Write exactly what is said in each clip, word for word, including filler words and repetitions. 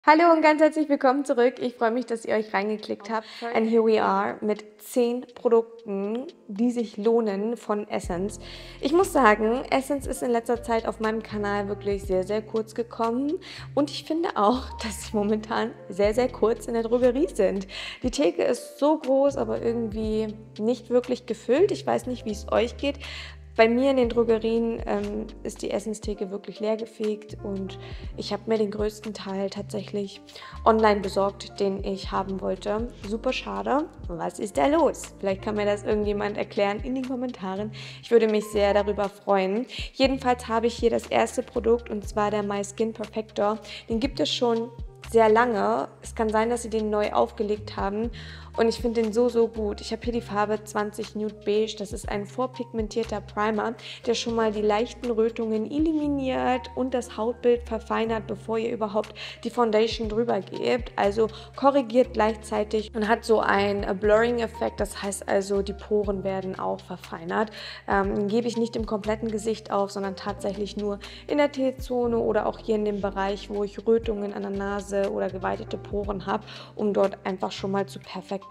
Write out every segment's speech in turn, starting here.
Hallo und ganz herzlich willkommen zurück. Ich freue mich, dass ihr euch reingeklickt habt. And here we are mit zehn Produkten, die sich lohnen von Essence. Ich muss sagen, Essence ist in letzter Zeit auf meinem Kanal wirklich sehr, sehr kurz gekommen. Und ich finde auch, dass sie momentan sehr, sehr kurz in der Drogerie sind. Die Theke ist so groß, aber irgendwie nicht wirklich gefüllt. Ich weiß nicht, wie es euch geht. Bei mir in den Drogerien ähm, ist die Essenstheke wirklich leergefegt und ich habe mir den größten Teil tatsächlich online besorgt, den ich haben wollte. Super schade. Was ist da los? Vielleicht kann mir das irgendjemand erklären in den Kommentaren. Ich würde mich sehr darüber freuen. Jedenfalls habe ich hier das erste Produkt und zwar der My Skin Perfector. Den gibt es schon sehr lange. Es kann sein, dass sie den neu aufgelegt haben und ich finde den so, so gut. Ich habe hier die Farbe zwanzig Nude Beige. Das ist ein vorpigmentierter Primer, der schon mal die leichten Rötungen eliminiert und das Hautbild verfeinert, bevor ihr überhaupt die Foundation drüber gebt. Also korrigiert gleichzeitig und hat so einen Blurring-Effekt. Das heißt also, die Poren werden auch verfeinert. Ähm, den gebe ich nicht im kompletten Gesicht auf, sondern tatsächlich nur in der T-Zone oder auch hier in dem Bereich, wo ich Rötungen an der Nase oder geweitete Poren habe, um dort einfach schon mal zu perfektionieren.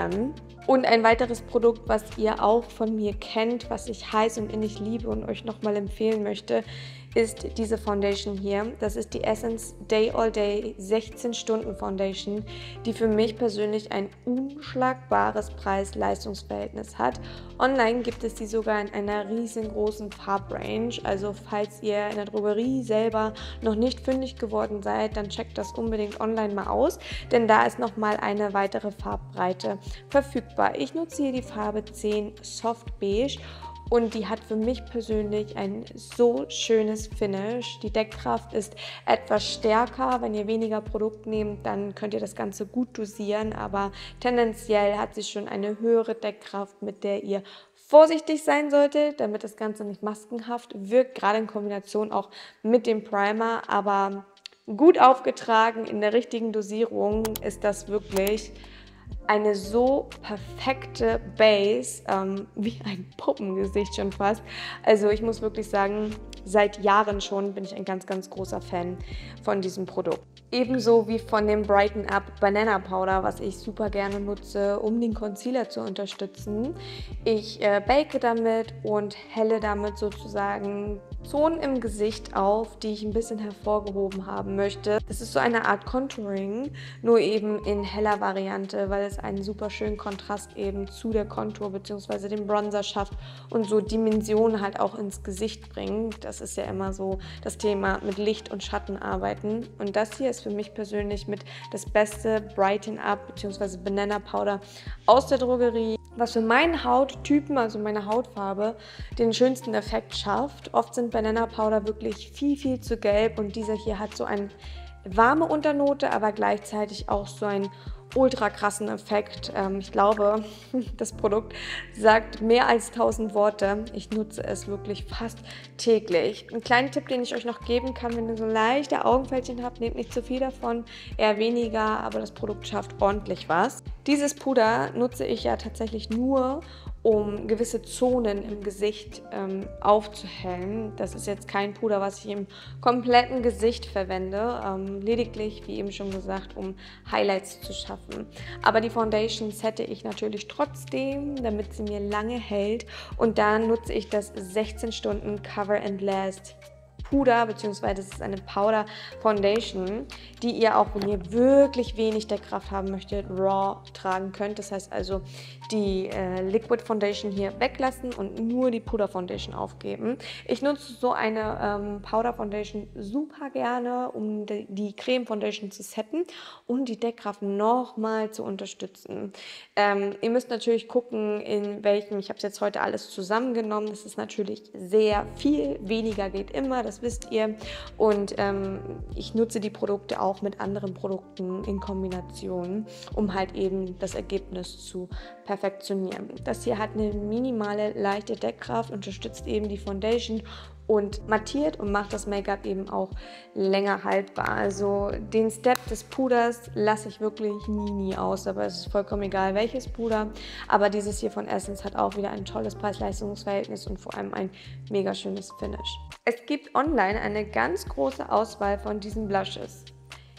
Und ein weiteres Produkt, was ihr auch von mir kennt, was ich heiß und innig liebe und euch nochmal empfehlen möchte, ist diese Foundation hier. Das ist die Essence Day All Day sechzehn Stunden Foundation, die für mich persönlich ein unschlagbares Preis-Leistungs-Verhältnis hat. Online gibt es die sogar in einer riesengroßen Farbrange. Also falls ihr in der Drogerie selber noch nicht fündig geworden seid, dann checkt das unbedingt online mal aus, denn da ist nochmal eine weitere Farbbreite verfügbar. Ich nutze hier die Farbe zehn Soft Beige. Und die hat für mich persönlich ein so schönes Finish. Die Deckkraft ist etwas stärker. Wenn ihr weniger Produkt nehmt, dann könnt ihr das Ganze gut dosieren. Aber tendenziell hat sie schon eine höhere Deckkraft, mit der ihr vorsichtig sein solltet, damit das Ganze nicht maskenhaft wirkt. Gerade in Kombination auch mit dem Primer. Aber gut aufgetragen in der richtigen Dosierung ist das wirklich eine so perfekte Base, ähm, wie ein Puppengesicht schon fast. Also ich muss wirklich sagen, seit Jahren schon bin ich ein ganz, ganz großer Fan von diesem Produkt. Ebenso wie von dem Brighten Up Banana Powder, was ich super gerne nutze, um den Concealer zu unterstützen. Ich äh, bake damit und helle damit sozusagen Zonen im Gesicht auf, die ich ein bisschen hervorgehoben haben möchte. Das ist so eine Art Contouring, nur eben in heller Variante, weil es einen super schönen Kontrast eben zu der Kontur bzw. dem Bronzer schafft und so Dimensionen halt auch ins Gesicht bringt. Das ist ja immer so das Thema mit Licht und Schatten arbeiten. Und das hier ist für mich persönlich mit das beste Brighten Up bzw. Banana Powder aus der Drogerie, was für meinen Hauttypen, also meine Hautfarbe, den schönsten Effekt schafft. Oft sind Banana Powder wirklich viel, viel zu gelb und dieser hier hat so eine warme Unternote, aber gleichzeitig auch so einen ultra krassen Effekt. Ähm, ich glaube, das Produkt sagt mehr als tausend Worte. Ich nutze es wirklich fast täglich. Ein kleiner Tipp, den ich euch noch geben kann, wenn ihr so leichte Augenfältchen habt, nehmt nicht zu viel davon, eher weniger, aber das Produkt schafft ordentlich was. Dieses Puder nutze ich ja tatsächlich nur, um gewisse Zonen im Gesicht ähm, aufzuhellen. Das ist jetzt kein Puder, was ich im kompletten Gesicht verwende, ähm, lediglich, wie eben schon gesagt, um Highlights zu schaffen. Aber die Foundation sette ich natürlich trotzdem, damit sie mir lange hält und dann nutze ich das sechzehn Stunden Cover and Last Puder, beziehungsweise das ist eine Powder Foundation, die ihr auch, wenn ihr wirklich wenig Deckkraft haben möchtet, raw tragen könnt. Das heißt also, die äh, Liquid Foundation hier weglassen und nur die Puder Foundation aufgeben. Ich nutze so eine ähm, Powder Foundation super gerne, um die, die Creme Foundation zu setten und die Deckkraft nochmal zu unterstützen. Ähm, ihr müsst natürlich gucken, in welchem, ich habe es jetzt heute alles zusammengenommen, das ist natürlich sehr viel, weniger geht immer, das wisst ihr. Und ähm, ich nutze die Produkte auch mit anderen Produkten in Kombination, um halt eben das Ergebnis zu perfektionieren. Das hier hat eine minimale, leichte Deckkraft, unterstützt eben die Foundation und mattiert und macht das Make-up eben auch länger haltbar. Also den Step des Puders lasse ich wirklich nie, nie aus, aber es ist vollkommen egal, welches Puder. Aber dieses hier von Essence hat auch wieder ein tolles Preis-Leistungs-Verhältnis und vor allem ein mega schönes Finish. Es gibt online eine ganz große Auswahl von diesen Blushes.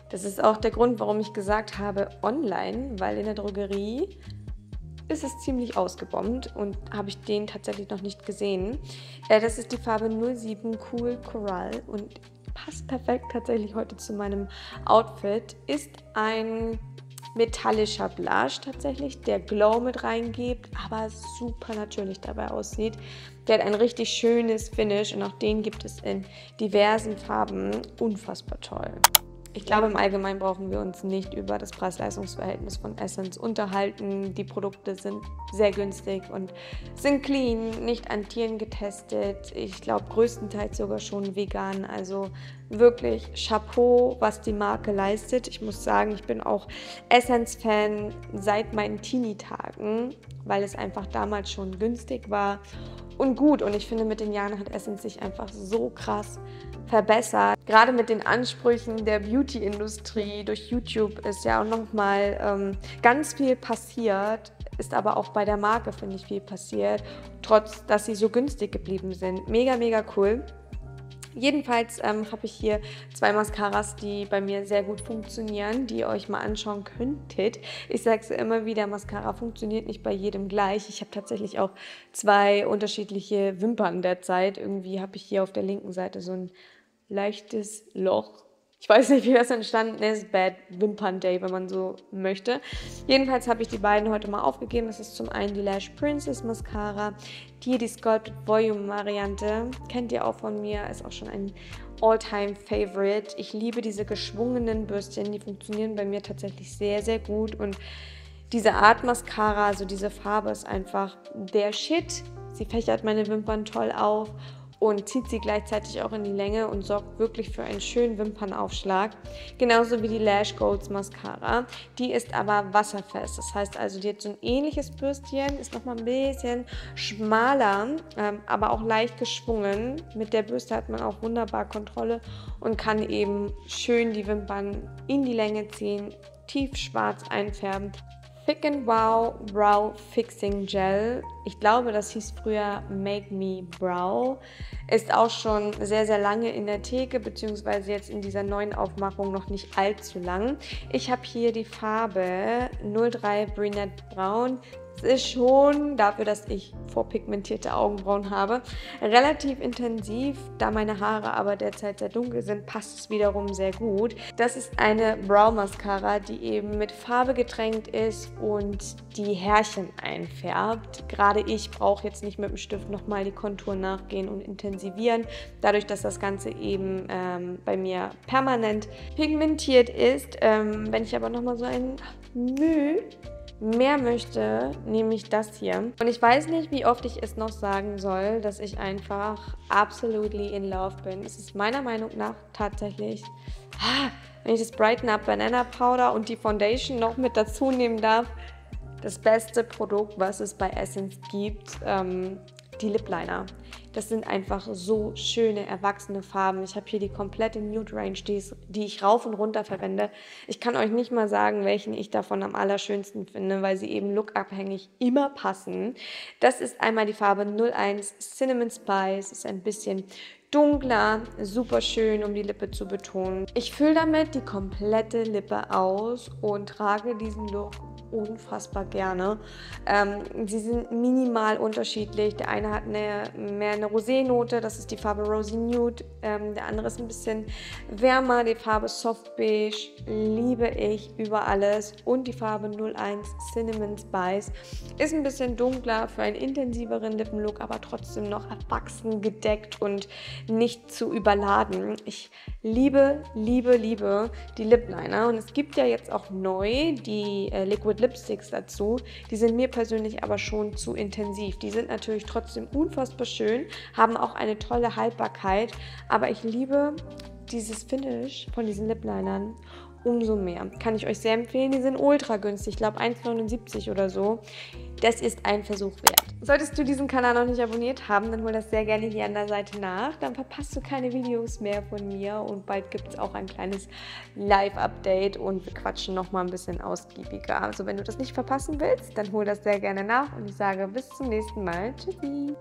Das ist auch der Grund, warum ich gesagt habe online, weil in der Drogerie ist es ziemlich ausgebombt und habe ich den tatsächlich noch nicht gesehen. Äh, das ist die Farbe null sieben Cool Coral und passt perfekt tatsächlich heute zu meinem Outfit. Ist ein metallischer Blush tatsächlich, der Glow mit reingibt, aber super natürlich dabei aussieht. Der hat ein richtig schönes Finish und auch den gibt es in diversen Farben. Unfassbar toll. Ich glaube, im Allgemeinen brauchen wir uns nicht über das Preis-Leistungs-Verhältnis von Essence unterhalten. Die Produkte sind sehr günstig und sind clean, nicht an Tieren getestet. Ich glaube, größtenteils sogar schon vegan. Also wirklich Chapeau, was die Marke leistet. Ich muss sagen, ich bin auch Essence-Fan seit meinen Teenie-Tagen, weil es einfach damals schon günstig war und gut. Und ich finde, mit den Jahren hat Essence sich einfach so krass verbessert. Gerade mit den Ansprüchen der Beauty-Industrie durch YouTube ist ja auch nochmal ähm, ganz viel passiert, ist aber auch bei der Marke, finde ich, viel passiert, trotz dass sie so günstig geblieben sind. Mega, mega cool. Jedenfalls ähm, habe ich hier zwei Mascaras, die bei mir sehr gut funktionieren, die ihr euch mal anschauen könntet. Ich sage es immer wieder, Mascara funktioniert nicht bei jedem gleich. Ich habe tatsächlich auch zwei unterschiedliche Wimpern derzeit. Irgendwie habe ich hier auf der linken Seite so ein leichtes Loch. Ich weiß nicht, wie das entstanden ist. Bad Wimpern Day, wenn man so möchte. Jedenfalls habe ich die beiden heute mal aufgegeben. Das ist zum einen die Lash Princess Mascara. Hier die Sculpted Volume Variante. Kennt ihr auch von mir. Ist auch schon ein All-Time Favorite. Ich liebe diese geschwungenen Bürstchen. Die funktionieren bei mir tatsächlich sehr, sehr gut. Und diese Art Mascara, also diese Farbe ist einfach der Shit. Sie fächert meine Wimpern toll auf und zieht sie gleichzeitig auch in die Länge und sorgt wirklich für einen schönen Wimpernaufschlag. Genauso wie die Lash Golds Mascara. Die ist aber wasserfest. Das heißt also, die hat so ein ähnliches Bürstchen, ist nochmal ein bisschen schmaler, ähm, aber auch leicht geschwungen. Mit der Bürste hat man auch wunderbar Kontrolle und kann eben schön die Wimpern in die Länge ziehen, tiefschwarz einfärben. Thick and Wow Brow Fixing Gel. Ich glaube, das hieß früher Make Me Brow. Ist auch schon sehr, sehr lange in der Theke, beziehungsweise jetzt in dieser neuen Aufmachung noch nicht allzu lang. Ich habe hier die Farbe null drei Brunette Braun. Es ist schon, dafür, dass ich vorpigmentierte Augenbrauen habe, relativ intensiv. Da meine Haare aber derzeit sehr dunkel sind, passt es wiederum sehr gut. Das ist eine Brow Mascara, die eben mit Farbe getränkt ist und die Härchen einfärbt. Gerade ich brauche jetzt nicht mit dem Stift nochmal die Kontur nachgehen und intensivieren. Dadurch, dass das Ganze eben ähm, bei mir permanent pigmentiert ist. Ähm, wenn ich aber nochmal so ein Mühe mehr möchte, nehme ich das hier. Und ich weiß nicht, wie oft ich es noch sagen soll, dass ich einfach absolutely in love bin. Es ist meiner Meinung nach tatsächlich, wenn ich das Brighten Up Banana Powder und die Foundation noch mit dazu nehmen darf, das beste Produkt, was es bei Essence gibt, ähm, die Lip Liner. Das sind einfach so schöne, erwachsene Farben. Ich habe hier die komplette Nude Range, die, ist, die ich rauf und runter verwende. Ich kann euch nicht mal sagen, welchen ich davon am allerschönsten finde, weil sie eben lookabhängig immer passen. Das ist einmal die Farbe null eins Cinnamon Spice. Ist ein bisschen dunkler, super schön, um die Lippe zu betonen. Ich fülle damit die komplette Lippe aus und trage diesen Look unfassbar gerne. Ähm, sie sind minimal unterschiedlich. Der eine hat eine, mehr eine Rosé-Note, das ist die Farbe Rosy Nude. Ähm, der andere ist ein bisschen wärmer, die Farbe Soft Beige, liebe ich über alles. Und die Farbe null eins Cinnamon Spice ist ein bisschen dunkler für einen intensiveren Lippenlook, aber trotzdem noch erwachsen, gedeckt und nicht zu überladen. Ich liebe, liebe, liebe die Lip Liner und es gibt ja jetzt auch neu die äh, Liquid Lipsticks dazu. Die sind mir persönlich aber schon zu intensiv. Die sind natürlich trotzdem unfassbar schön, haben auch eine tolle Haltbarkeit, aber ich liebe dieses Finish von diesen Lip Linern umso mehr. Kann ich euch sehr empfehlen. Die sind ultra günstig, ich glaube eins neunundsiebzig oder so. Das ist ein Versuch wert. Solltest du diesen Kanal noch nicht abonniert haben, dann hol das sehr gerne hier an der Seite nach. Dann verpasst du keine Videos mehr von mir und bald gibt es auch ein kleines Live-Update und wir quatschen nochmal ein bisschen ausgiebiger. Also wenn du das nicht verpassen willst, dann hol das sehr gerne nach und ich sage bis zum nächsten Mal. Tschüssi!